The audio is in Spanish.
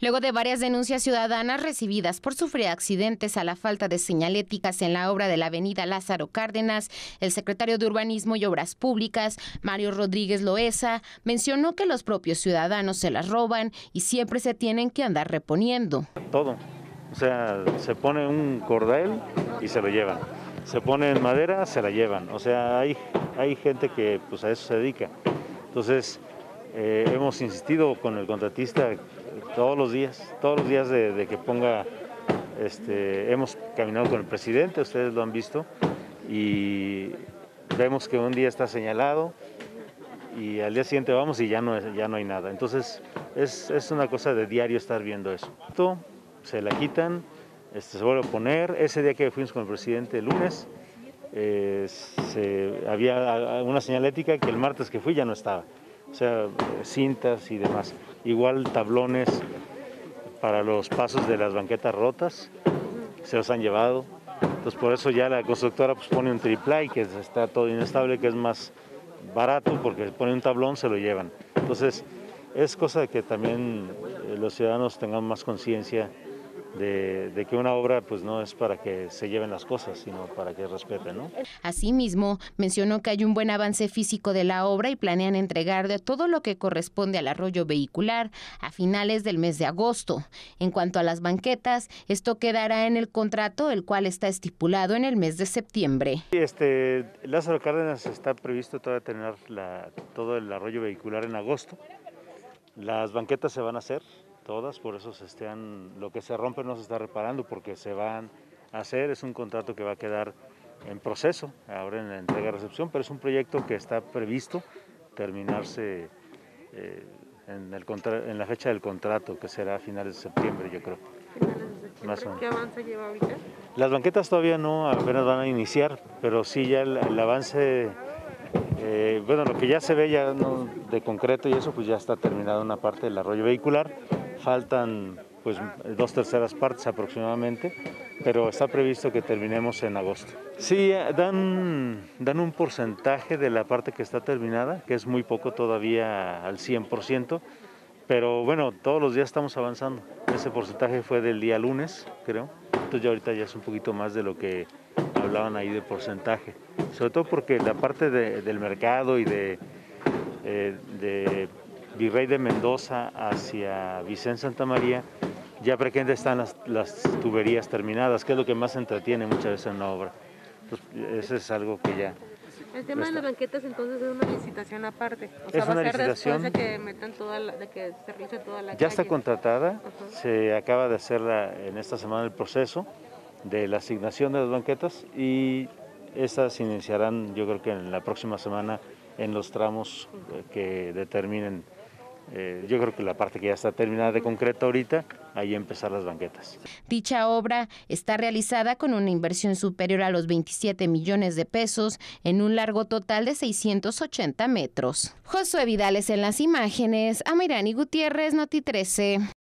Luego de varias denuncias ciudadanas recibidas por sufrir accidentes a la falta de señaléticas en la obra de la avenida Lázaro Cárdenas, el secretario de Urbanismo y Obras Públicas, Mario Rodríguez Loesa, mencionó que los propios ciudadanos se las roban y siempre se tienen que andar reponiendo. Todo, o sea, se pone un cordel y se lo llevan, se pone en madera, se la llevan, o sea, hay gente que pues a eso se dedica. Entonces, hemos insistido con el contratista todos los días de que ponga, hemos caminado con el presidente, ustedes lo han visto, y vemos que un día está señalado y al día siguiente vamos y ya no hay nada. Entonces es una cosa de diario estar viendo eso. Se la quitan, se vuelve a poner. Ese día que fuimos con el presidente el lunes, había una señalética que el martes que fui ya no estaba. O sea, cintas y demás. Igual tablones para los pasos de las banquetas rotas, se los han llevado. Entonces por eso ya la constructora pues pone un triplay, que está todo inestable, que es más barato, porque pone un tablón, se lo llevan. Entonces es cosa de que también los ciudadanos tengan más conciencia de que una obra pues no es para que se lleven las cosas, sino para que respeten, ¿no? Asimismo, mencionó que hay un buen avance físico de la obra y planean entregar de todo lo que corresponde al arroyo vehicular a finales del mes de agosto. En cuanto a las banquetas, esto quedará en el contrato, el cual está estipulado en el mes de septiembre. Lázaro Cárdenas está previsto todavía tener todo el arroyo vehicular en agosto. Las banquetas se van a hacer todas, por eso lo que se rompe no se está reparando, porque se van a hacer. Es un contrato que va a quedar en proceso ahora en la entrega-recepción, pero es un proyecto que está previsto terminarse en la fecha del contrato, que será a finales de septiembre, yo creo. ¿Qué avance lleva ahorita? Las banquetas todavía no, apenas van a iniciar, pero sí ya el avance, lo que ya se ve ya no, de concreto y eso, pues ya está terminada una parte del arroyo vehicular. Faltan pues 2/3 partes aproximadamente, pero está previsto que terminemos en agosto. Sí, dan un porcentaje de la parte que está terminada, que es muy poco todavía al 100%, pero bueno, todos los días estamos avanzando. Ese porcentaje fue del día lunes, creo, entonces ya ahorita ya es un poquito más de lo que hablaban ahí de porcentaje, sobre todo porque la parte del mercado y de Virrey de Mendoza hacia Vicente Santa María, ya prácticamente están las tuberías terminadas, que es lo que más entretiene muchas veces en una obra. Entonces, eso es algo que ya... El tema de las banquetas entonces es una licitación aparte, o sea, es va una a ser licitación, después de que metan de que se realice toda la ya calle. está contratada, se acaba de hacer en esta semana el proceso de la asignación de las banquetas y estas iniciarán yo creo que en la próxima semana en los tramos que determinen. Yo creo que la parte que ya está terminada de concreto ahorita, ahí empezar las banquetas. Dicha obra está realizada con una inversión superior a los 27 millones de pesos en un largo total de 680 metros. Josué Vidales en las imágenes, Amairani Gutiérrez, Noti 13.